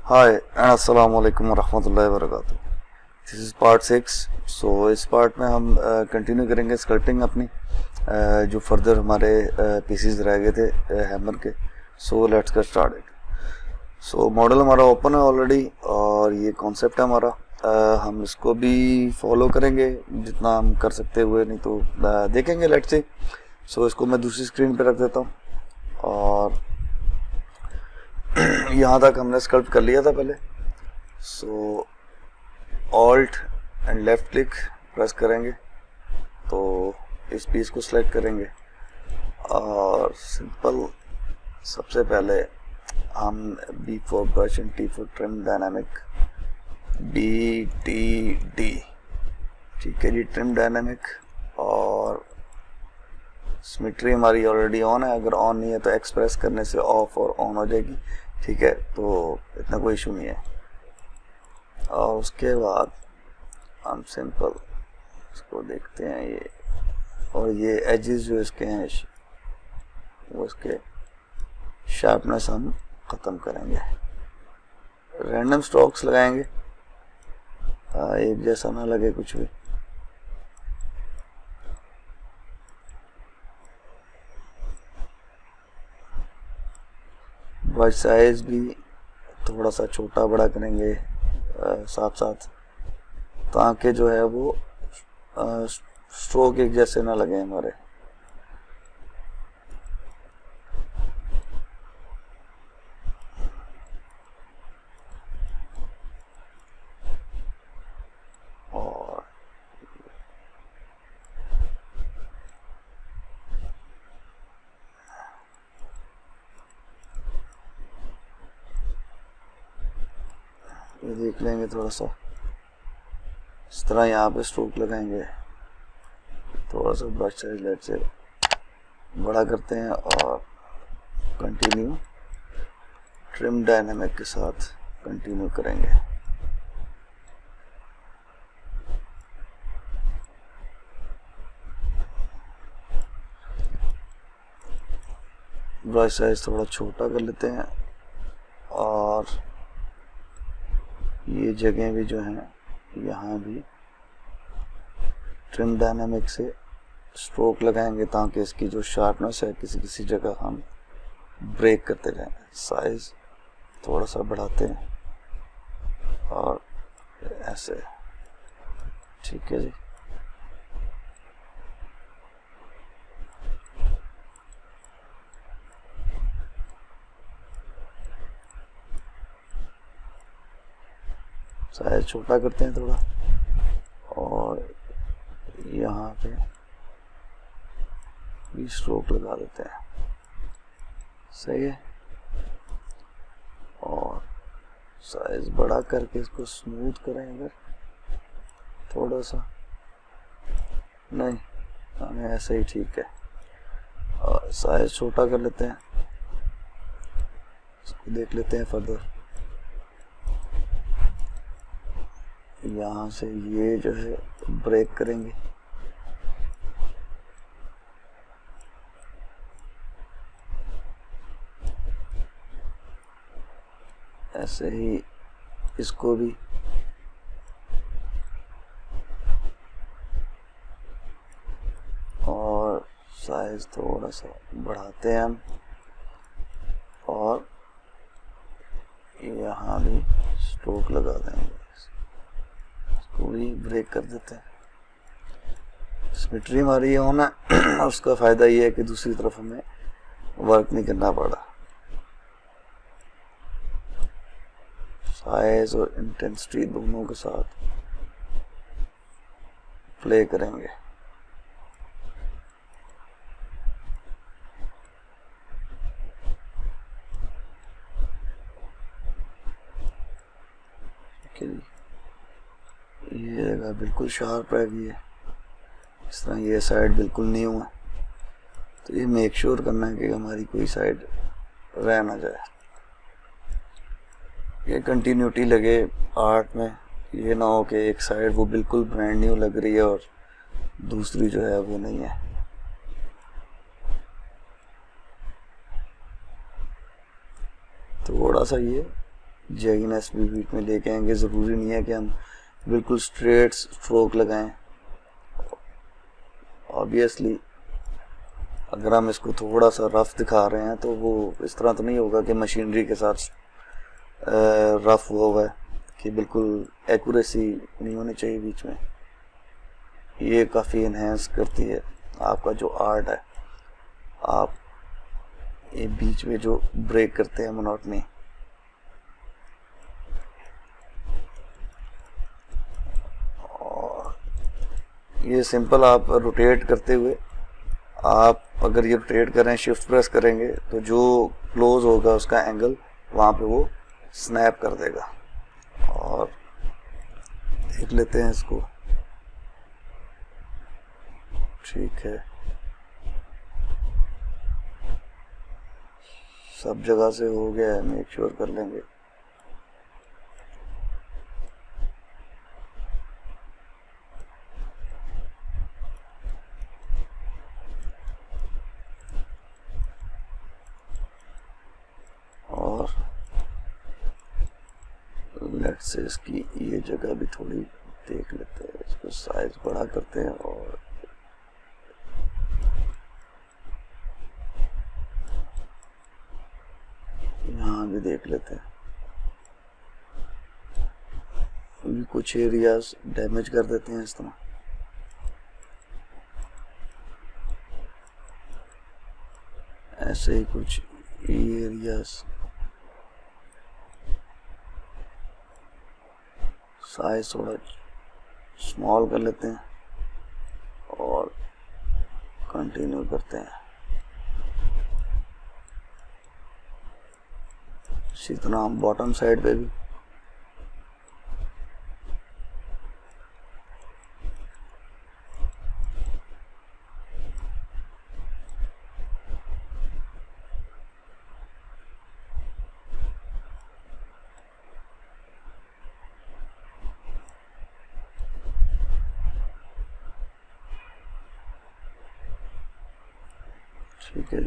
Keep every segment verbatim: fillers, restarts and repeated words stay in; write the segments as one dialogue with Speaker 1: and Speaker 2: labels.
Speaker 1: हाय and अस्सलाम वालेकुम वरहमतुल्लाहि वबरकातुहू। This is part six. So इस पार्ट में हम कंटिन्यू uh, करेंगे स्कल्पटिंग अपनी uh, जो फर्दर हमारे पीसीज uh, रह गए थे हैमर uh, के। So let's get started. So model हमारा ओपन है ऑलरेडी और ये कॉन्सेप्ट है हमारा। uh, हम इसको भी फॉलो करेंगे जितना हम कर सकते हुए, नहीं तो uh, देखेंगे, लेट्स सी। सो इसको मैं दूसरी स्क्रीन पे रख देता हूँ और यहाँ तक हमने स्कल्प्ट कर लिया था पहले। So alt and left click press करेंगे तो इस पीस को सिलेक्ट करेंगे और सिंपल सबसे पहले हम B for brush and T for trim dynamic, B T D, ठीक है जी, ट्रिम डायनामिक। और सिमेट्री हमारी ऑलरेडी ऑन है, अगर ऑन नहीं है तो एक्सप्रेस करने से ऑफ और ऑन हो जाएगी, ठीक है, तो इतना कोई इशू नहीं है। और उसके बाद हम सिंपल इसको देखते हैं ये, और ये एजेस जो इसके हैं वो इसके शार्पनेस हम ख़त्म करेंगे। रैंडम स्ट्रोक्स लगाएंगे, एक जैसा ना लगे कुछ भी। ब्रश साइज भी थोड़ा सा छोटा बड़ा करेंगे साथ साथ, ताकि जो है वो आ, स्ट्रोक एक जैसे ना लगे हमारे। और ये देख लेंगे थोड़ा सा इस तरह, यहाँ पे स्ट्रोक लगाएंगे, थोड़ा सा ब्रश साइज लेट से बड़ा करते हैं और कंटिन्यू ट्रिम डायनामिक के साथ कंटिन्यू करेंगे। ब्रश साइज थोड़ा छोटा कर लेते हैं और ये जगह भी जो हैं यहाँ भी ट्रिम डायनामिक से स्ट्रोक लगाएंगे, ताकि इसकी जो शार्पनेस है किसी किसी जगह हम ब्रेक करते जाएं। साइज थोड़ा सा बढ़ाते हैं और ऐसे, ठीक है जी। साइज छोटा करते हैं थोड़ा और यहाँ पे भी स्ट्रोक लगा देते हैं, सही है। और साइज बड़ा करके इसको स्मूथ करें, अगर थोड़ा सा नहीं, हमें ऐसे ही ठीक है। और साइज छोटा कर लेते हैं, इसको देख लेते हैं फर्दर। यहाँ से ये जो है ब्रेक करेंगे, ऐसे ही इसको भी। और साइज थोड़ा सा बढ़ाते हैं हम और यहाँ भी स्ट्रोक लगा देंगे, इसको भी ब्रेक कर देते हैं। सिमेट्री हमारी ऑन है, उसका फ़ायदा ये है कि दूसरी तरफ हमें वर्क नहीं करना पड़ा। साइज और इंटेंसिटी दोनों के साथ प्ले करेंगे। ये जगह बिल्कुल शार्प रह गई है, इस तरह ये साइड बिल्कुल नहीं हुआ, तो ये मेक श्योर करना है कि हमारी कोई साइड रह ना जाए। ये कंटिन्यूटी लगे आर्ट में, ये ना हो कि एक साइड वो बिल्कुल ब्रांड न्यू लग रही है और दूसरी जो है वो नहीं है। थोड़ा सा ये जैगिनेस भी बीच में लेके आएंगे। ज़रूरी नहीं है कि हम बिल्कुल स्ट्रेट स्ट्रोक लगाएं। ऑब्वियसली अगर हम इसको थोड़ा सा रफ दिखा रहे हैं तो वो इस तरह तो नहीं होगा कि मशीनरी के साथ रफ हुआ हुआ है, कि बिल्कुल एक्यूरेसी नहीं होनी चाहिए बीच में। ये काफ़ी इन्हेंस करती है आपका जो आर्ट है। आप ये बीच में जो ब्रेक करते हैं मोनोटनी, और ये सिंपल आप रोटेट करते हुए, आप अगर ये रोटेट करें, शिफ्ट प्रेस करेंगे तो जो क्लोज होगा उसका एंगल वहाँ पे वो स्नैप कर देगा। और देख लेते हैं इसको। ठीक है, सब जगह से हो गया है, मेक श्योर कर लेंगे। और लेट्स से इसकी ये जगह भी थोड़ी देख लेते हैं, इसको साइज बड़ा करते हैं और यहाँ भी देख लेते हैं। अभी कुछ एरियाज डैमेज कर देते हैं इस तरह। ऐसे ही कुछ एरियाज साइज थोड़ा स्मॉल कर लेते हैं और कंटिन्यू करते हैं। इसी तरह हम बॉटम साइड पे भी ठीक है जी।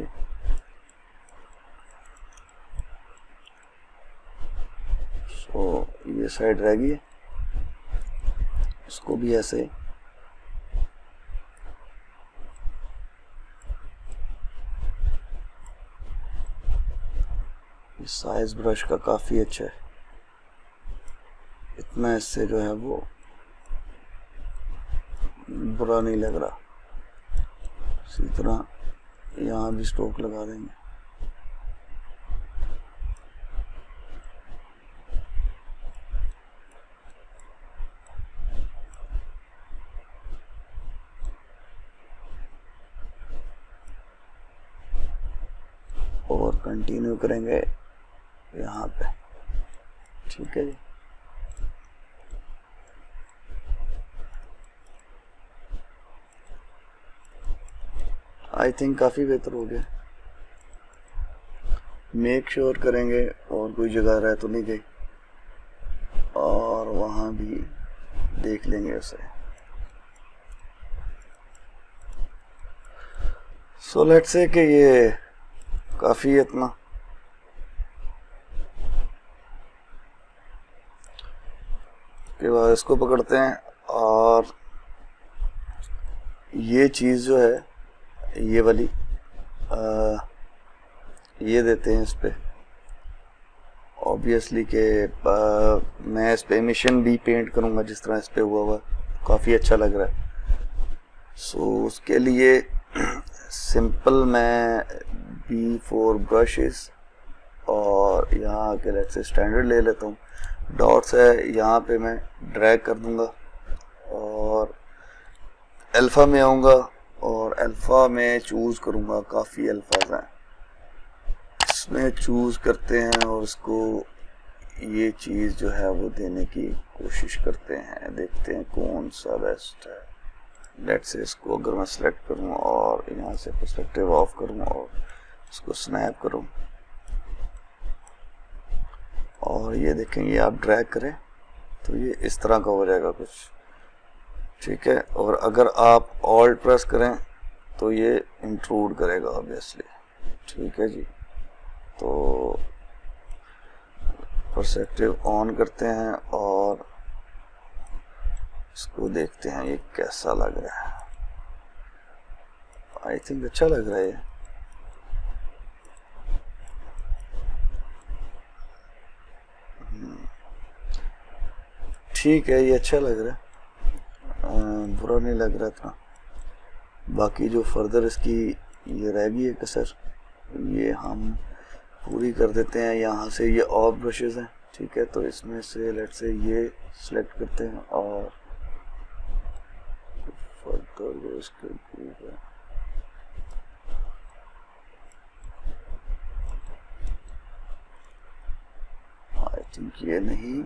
Speaker 1: सो ये साइड रह गई, इसको भी ऐसे साइज ब्रश का काफ़ी अच्छा है, इतना इससे जो है वो बुरा नहीं लग रहा। इसी तरह यहाँ भी स्ट्रोक लगा देंगे। और कंटिन्यू करेंगे यहाँ पे। ठीक है जी। आई थिंक काफ़ी बेहतर हो गया। मेक श्योर करेंगे और कोई जगह रह तो नहीं गई, और वहाँ भी देख लेंगे उसे। सो लेट्स से कि ये काफ़ी इतना के बाद इसको पकड़ते हैं और ये चीज़ जो है ये वाली आ, ये देते हैं इस पे। ऑब्वियसली के मैं इस पे मिशन भी पेंट करूँगा जिस तरह इस पे हुआ हुआ, काफ़ी अच्छा लग रहा है। सो so, उसके लिए सिंपल मैं बी फोर ब्रशेस और यहाँ के लेट्स से स्टैंडर्ड ले लेता हूँ। डॉट्स है, यहाँ पे मैं ड्रैग कर दूँगा और अल्फ़ा में आऊँगा और अल्फ़ा में चूज़ करूँगा। काफ़ी अल्फ़ाज हैं, इसमें चूज़ करते हैं और उसको ये चीज़ जो है वो देने की कोशिश करते हैं। देखते हैं कौन सा बेस्ट है। लेट्स से इसको अगर मैं सेलेक्ट करूँ और यहाँ से पर्सपेक्टिव ऑफ करूँ और इसको स्नैप करूँ और ये देखें, ये आप ड्रैग करें तो ये इस तरह का हो जाएगा कुछ। ठीक है, और अगर आप ऑल्ट प्रेस करें तो ये इंट्रूड करेगा ऑब्वियसली। ठीक है जी। तो पर्सपेक्टिव ऑन करते हैं और इसको देखते हैं ये कैसा लग रहा है। आई थिंक अच्छा लग रहा है ये। ठीक है, ये अच्छा लग रहा है, बुरा नहीं लग रहा था। बाकी जो फर्दर इसकी ये रह गई है कसर, ये हम पूरी कर देते हैं। यहाँ से ये और ब्रशेस हैं, ठीक है, तो इसमें से लेट से ये सिलेक्ट करते हैं और फर्दर जो इसके ऊपर आई थिंक ये नहीं,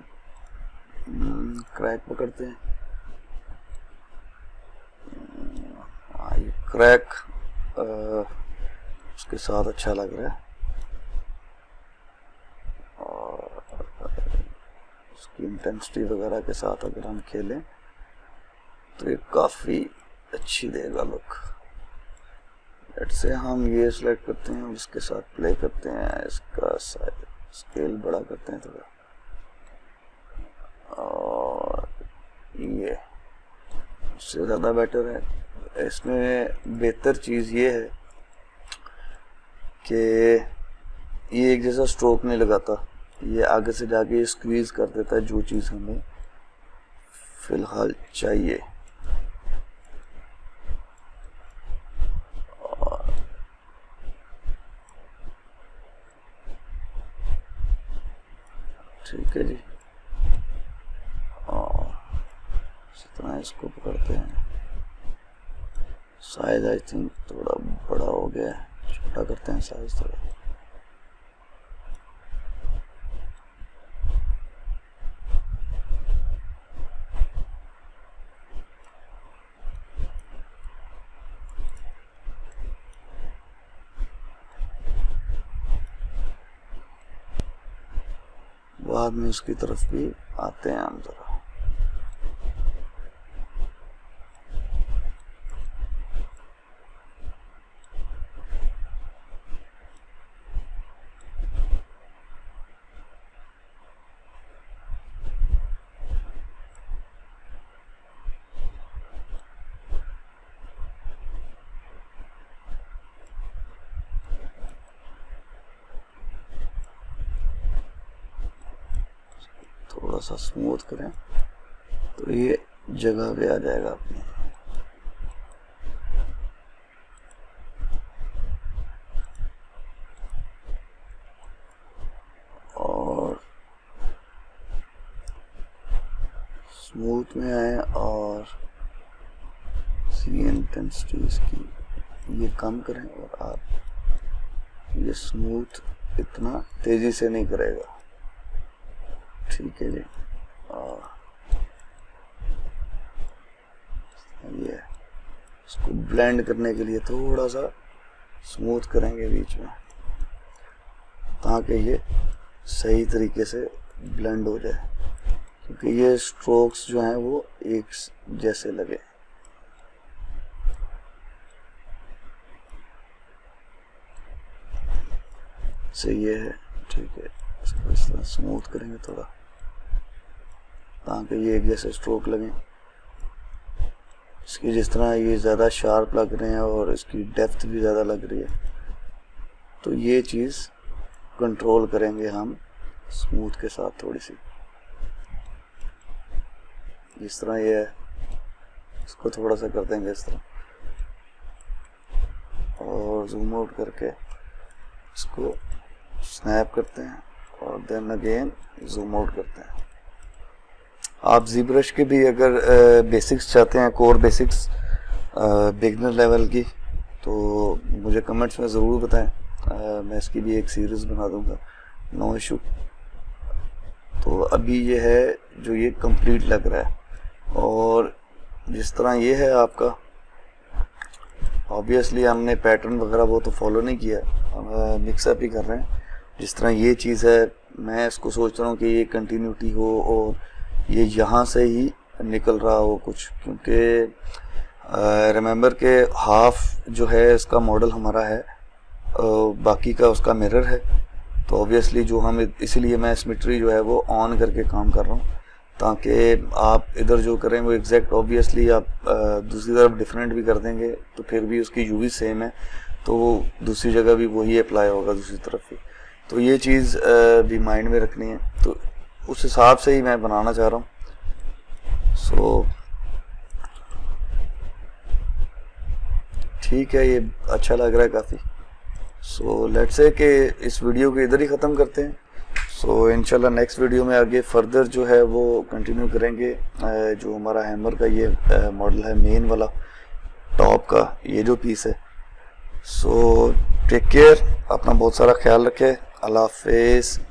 Speaker 1: क्रैक पकड़ते हैं। हाँ, ये क्रैक आ, उसके साथ अच्छा लग रहा है और उसकी इंटेंसिटी वगैरह के साथ अगर हम खेलें तो ये काफ़ी अच्छी देगा लुक। लेट से हम ये सिलेक्ट करते हैं, उसके साथ प्ले करते हैं, इसका स्केल बड़ा करते हैं थोड़ा, और ये उससे ज़्यादा बेटर है। इसमें बेहतर चीज़ ये है कि ये एक जैसा स्ट्रोक नहीं लगाता, ये आगे से जाके स्क्वीज़ कर देता है जो चीज़ हमें फ़िलहाल चाहिए। ठीक है जी, और इस तरह इसको पकड़ते हैं। साइज आई थिंक थोड़ा बड़ा हो गया है, छोटा करते हैं साइज थोड़ा। बाद में उसकी तरफ भी आते हैं हम जरा। थोड़ा सा स्मूथ करें तो ये जगह पे आ जाएगा अपनी। और स्मूथ में आए और सी इंटेंसिटी इसकी ये कम करें, और आप ये स्मूथ इतना तेजी से नहीं करेगा। ठीक है जी, और ये इसको ब्लेंड करने के लिए थोड़ा सा स्मूथ करेंगे बीच में ताकि ये सही तरीके से ब्लेंड हो जाए, क्योंकि ये स्ट्रोक्स जो हैं वो एक जैसे लगे। सही ये है, ठीक है, इसको इस तरह स्मूथ करेंगे थोड़ा ताकि ये एक जैसे स्ट्रोक लगे। इसकी जिस तरह ये ज़्यादा शार्प लग रहे हैं और इसकी डेप्थ भी ज़्यादा लग रही है, तो ये चीज़ कंट्रोल करेंगे हम स्मूथ के साथ थोड़ी सी। जिस तरह ये है इसको थोड़ा सा कर देंगे इस तरह, और जूम आउट करके इसको स्नैप करते हैं और देन अगेन जूम आउट करते हैं। आप ज़ीब्रश के भी अगर बेसिक्स चाहते हैं, कोर बेसिक्स बिगनर लेवल की, तो मुझे कमेंट्स में ज़रूर बताएं, आ, मैं इसकी भी एक सीरीज़ बना दूंगा, नो इशू। तो अभी ये है जो ये कंप्लीट लग रहा है, और जिस तरह ये है आपका, ऑब्वियसली हमने पैटर्न वगैरह वो तो फॉलो नहीं किया, हम मिक्सअप ही कर रहे हैं। जिस तरह ये चीज़ है, मैं इसको सोच रहा हूँ कि ये कंटिन्यूटी हो और ये यहाँ से ही निकल रहा हो कुछ, क्योंकि रिमेंबर के हाफ जो है इसका मॉडल हमारा है, आ, बाकी का उसका मिरर है, तो ऑब्वियसली जो हम इसीलिए मैं सिमेट्री जो है वो ऑन करके काम कर रहा हूँ, ताकि आप इधर जो करें वो एग्जैक्ट, ऑब्वियसली आप दूसरी तरफ डिफरेंट भी कर देंगे तो फिर भी उसकी यूवी सेम है, तो वो दूसरी जगह भी वही अप्लाई होगा दूसरी तरफ भी। तो ये चीज़ भी माइंड में रखनी है, तो उस हिसाब से ही मैं बनाना चाह रहा हूँ। सो ठीक है, ये अच्छा लग रहा है काफ़ी। सो लेट्स से कि इस वीडियो को इधर ही ख़त्म करते हैं। सो इंशाल्लाह नेक्स्ट वीडियो में आगे फर्दर जो है वो कंटिन्यू करेंगे। जो हमारा हैमर का ये मॉडल है मेन वाला टॉप का, ये जो पीस है। सो टेक केयर, अपना बहुत सारा ख्याल रखें। अल्लाह हाफिज़।